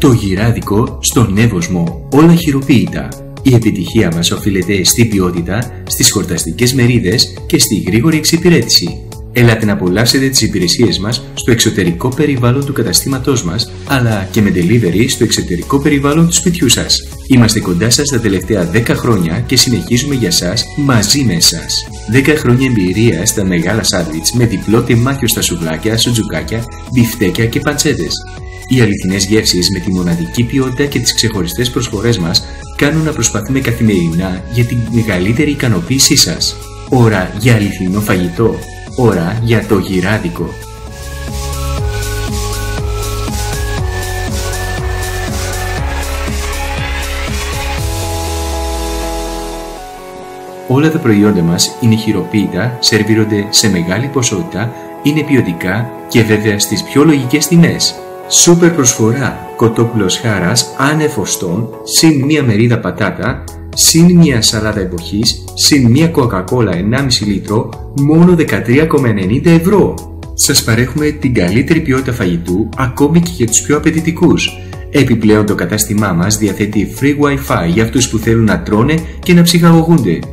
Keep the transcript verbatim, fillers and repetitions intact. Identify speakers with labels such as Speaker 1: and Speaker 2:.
Speaker 1: Το γυράδικο στον Εύωσμο, όλα χειροποίητα. Η επιτυχία μας οφείλεται στη ποιότητα, στις χορταστικές μερίδες και στη γρήγορη εξυπηρέτηση. Έλατε να απολαύσετε τις υπηρεσίες μας στο εξωτερικό περιβάλλον του καταστήματός μας, αλλά και με delivery στο εξωτερικό περιβάλλον του σπιτιού σας. Είμαστε κοντά σας τα τελευταία δέκα χρόνια και συνεχίζουμε για σας μαζί με εσάς. δέκα χρόνια εμπειρία στα μεγάλα σάντουιτς με διπλό τεμάχιο στα σουβλάκια, σουτζουκάκια, μπιφτέκια και παντσέτες. Οι αληθινές γεύσεις με τη μοναδική ποιότητα και τις ξεχωριστές προσφορές μας κάνουν να προσπαθούμε καθημερινά για την μεγαλύτερη ικανοποίησή σας. Ώρα για αληθινό φαγητό. Ώρα για το γυράδικο. Όλα τα προϊόντα μας είναι χειροποίητα, σερβίρονται σε μεγάλη ποσότητα, είναι ποιοτικά και βέβαια στις πιο λογικές τιμές. Σούπερ προσφορά, κοτόπουλος χάρας άνευ οστών, συν μία μερίδα πατάτα, συν μία σαλάτα εποχής, συν μία κοκακόλα ενάμιση λίτρο, μόνο δεκατρία κόμμα ενενήντα ευρώ. Σας παρέχουμε την καλύτερη ποιότητα φαγητού, ακόμη και για τους πιο απαιτητικούς. Επιπλέον το κατάστημά μας διαθέτει free Wi-Fi για αυτούς που θέλουν να τρώνε και να ψυχαγωγούνται.